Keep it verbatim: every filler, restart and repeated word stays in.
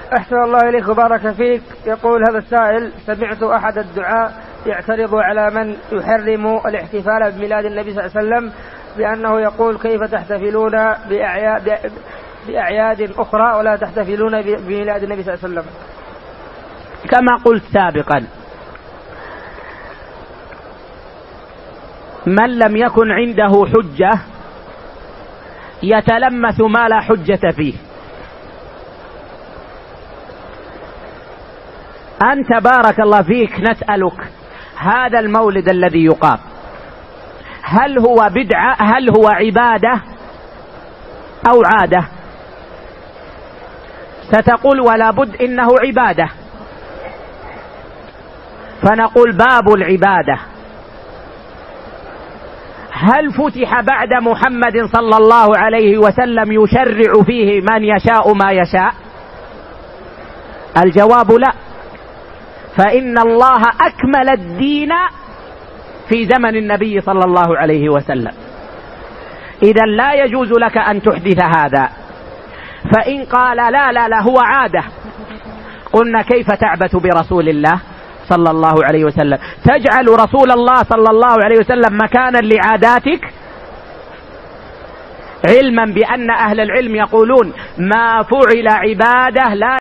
أحسن الله إليك وبارك فيك. يقول هذا السائل: سمعت أحد الدعاء يعترض على من يحرم الاحتفال بميلاد النبي صلى الله عليه وسلم بأنه يقول: كيف تحتفلون بأعياد, بأعياد أخرى ولا تحتفلون بميلاد النبي صلى الله عليه وسلم؟ كما قلت سابقا، من لم يكن عنده حجة يتلمس ما لا حجة فيه. أنت بارك الله فيك نسألك، هذا المولد الذي يقام هل هو بدعة، هل هو عبادة أو عادة؟ ستقول ولا بد إنه عبادة، فنقول باب العبادة هل فتح بعد محمد صلى الله عليه وسلم يشرع فيه من يشاء ما يشاء؟ الجواب لا، فإن الله أكمل الدين في زمن النبي صلى الله عليه وسلم، إذا لا يجوز لك أن تحدث هذا. فإن قال لا لا لا هو عادة، قلنا كيف تعبث برسول الله صلى الله عليه وسلم؟ تجعل رسول الله صلى الله عليه وسلم مكانا لعاداتك، علما بأن أهل العلم يقولون ما فعل عبادة لا